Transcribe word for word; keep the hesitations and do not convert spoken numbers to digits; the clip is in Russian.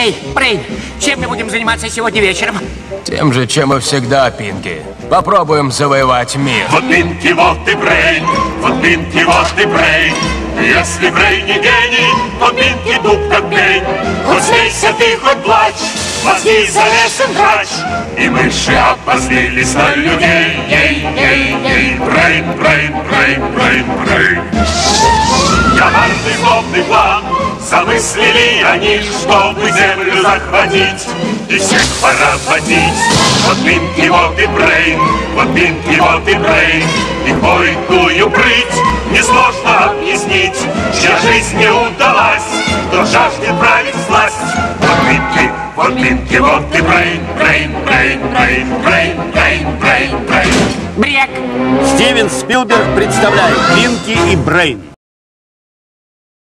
Эй, Брейн, чем мы будем заниматься сегодня вечером? Тем же, чем и всегда, Пинки. Попробуем завоевать мир. Вот Пинки, вот и Брейн, вот Пинки, вот и Брейн. Если Брейн не гений, то Пинки дуб как пень. Хоть смейся ты, хоть плачь, мозги залезем врач. И мыши обозлились на людей. Ей, ей, ей, Брейн, Брейн, Брейн, Брейн, Брейн. Коварный злобный план замыслили они, чтобы землю захватить и всех поработить. Вот Пинки, вот и Брейн, вот Пинки, вот и Брейн. Их бойкую прыть несложно объяснить, чья жизнь не удалась, кто жаждет править власть. Вот Пинки, вот Пинки, вот и Брейн, Брейн, Брейн, Брейн, Брейн, Брейн, Брейн, Брейн. Брек! Стивен Спилберг представляет Пинки и Брейн.